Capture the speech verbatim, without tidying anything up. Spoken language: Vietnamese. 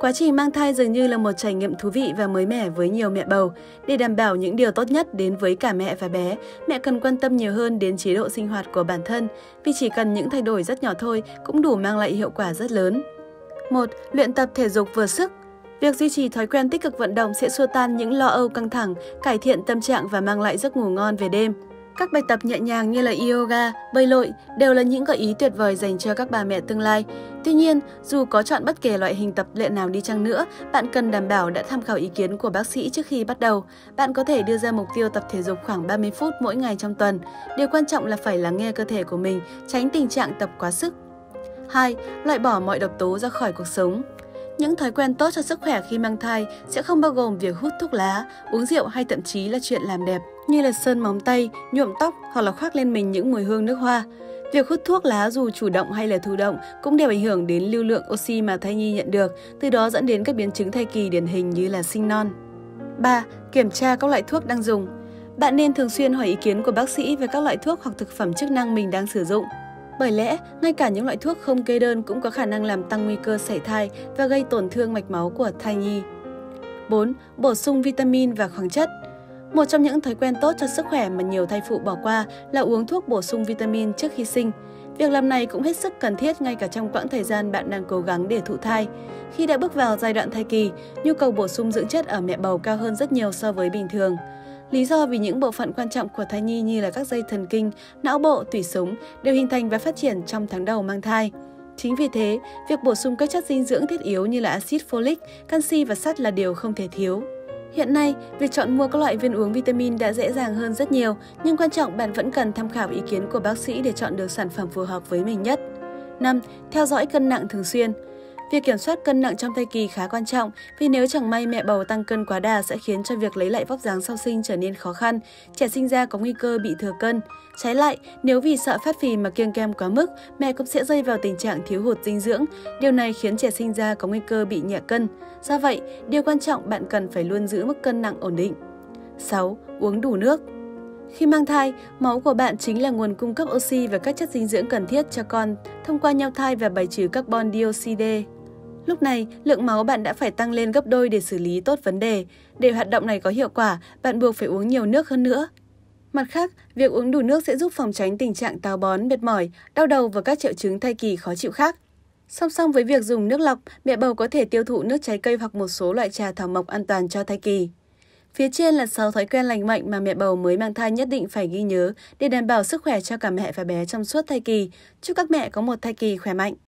Quá trình mang thai dường như là một trải nghiệm thú vị và mới mẻ với nhiều mẹ bầu. Để đảm bảo những điều tốt nhất đến với cả mẹ và bé, mẹ cần quan tâm nhiều hơn đến chế độ sinh hoạt của bản thân, vì chỉ cần những thay đổi rất nhỏ thôi cũng đủ mang lại hiệu quả rất lớn. một. Luyện tập thể dục vừa sức. Việc duy trì thói quen tích cực vận động sẽ xua tan những lo âu căng thẳng, cải thiện tâm trạng và mang lại giấc ngủ ngon về đêm. Các bài tập nhẹ nhàng như là yoga, bơi lội đều là những gợi ý tuyệt vời dành cho các bà mẹ tương lai. Tuy nhiên, dù có chọn bất kể loại hình tập luyện nào đi chăng nữa, bạn cần đảm bảo đã tham khảo ý kiến của bác sĩ trước khi bắt đầu. Bạn có thể đưa ra mục tiêu tập thể dục khoảng ba mươi phút mỗi ngày trong tuần. Điều quan trọng là phải lắng nghe cơ thể của mình, tránh tình trạng tập quá sức. hai. Loại bỏ mọi độc tố ra khỏi cuộc sống. Những thói quen tốt cho sức khỏe khi mang thai sẽ không bao gồm việc hút thuốc lá, uống rượu hay thậm chí là chuyện làm đẹp như là sơn móng tay, nhuộm tóc hoặc là khoác lên mình những mùi hương nước hoa. Việc hút thuốc lá dù chủ động hay là thụ động cũng đều ảnh hưởng đến lưu lượng oxy mà thai nhi nhận được, từ đó dẫn đến các biến chứng thai kỳ điển hình như là sinh non. ba. Kiểm tra các loại thuốc đang dùng. Bạn nên thường xuyên hỏi ý kiến của bác sĩ về các loại thuốc hoặc thực phẩm chức năng mình đang sử dụng. Bởi lẽ, ngay cả những loại thuốc không kê đơn cũng có khả năng làm tăng nguy cơ sảy thai và gây tổn thương mạch máu của thai nhi. bốn. Bổ sung vitamin và khoáng chất. Một trong những thói quen tốt cho sức khỏe mà nhiều thai phụ bỏ qua là uống thuốc bổ sung vitamin trước khi sinh. Việc làm này cũng hết sức cần thiết ngay cả trong quãng thời gian bạn đang cố gắng để thụ thai. Khi đã bước vào giai đoạn thai kỳ, nhu cầu bổ sung dưỡng chất ở mẹ bầu cao hơn rất nhiều so với bình thường. Lý do vì những bộ phận quan trọng của thai nhi như là các dây thần kinh, não bộ, tủy sống đều hình thành và phát triển trong tháng đầu mang thai. Chính vì thế, việc bổ sung các chất dinh dưỡng thiết yếu như là axit folic, canxi và sắt là điều không thể thiếu. Hiện nay, việc chọn mua các loại viên uống vitamin đã dễ dàng hơn rất nhiều, nhưng quan trọng bạn vẫn cần tham khảo ý kiến của bác sĩ để chọn được sản phẩm phù hợp với mình nhất. năm. Theo dõi cân nặng thường xuyên. Việc kiểm soát cân nặng trong thai kỳ khá quan trọng vì nếu chẳng may mẹ bầu tăng cân quá đà sẽ khiến cho việc lấy lại vóc dáng sau sinh trở nên khó khăn, trẻ sinh ra có nguy cơ bị thừa cân. Trái lại, nếu vì sợ phát phì mà kiêng kem quá mức, mẹ cũng sẽ rơi vào tình trạng thiếu hụt dinh dưỡng. Điều này khiến trẻ sinh ra có nguy cơ bị nhẹ cân. Do vậy, điều quan trọng bạn cần phải luôn giữ mức cân nặng ổn định. sáu. Uống đủ nước. Khi mang thai, máu của bạn chính là nguồn cung cấp oxy và các chất dinh dưỡng cần thiết cho con thông qua nhau thai và bài trừ carbon dioxide. Lúc này, lượng máu bạn đã phải tăng lên gấp đôi để xử lý tốt vấn đề. Để hoạt động này có hiệu quả, bạn buộc phải uống nhiều nước hơn nữa. Mặt khác, việc uống đủ nước sẽ giúp phòng tránh tình trạng táo bón, mệt mỏi, đau đầu và các triệu chứng thai kỳ khó chịu khác. Song song với việc dùng nước lọc, mẹ bầu có thể tiêu thụ nước trái cây hoặc một số loại trà thảo mộc an toàn cho thai kỳ. Phía trên là sáu thói quen lành mạnh mà mẹ bầu mới mang thai nhất định phải ghi nhớ để đảm bảo sức khỏe cho cả mẹ và bé trong suốt thai kỳ. Chúc các mẹ có một thai kỳ khỏe mạnh.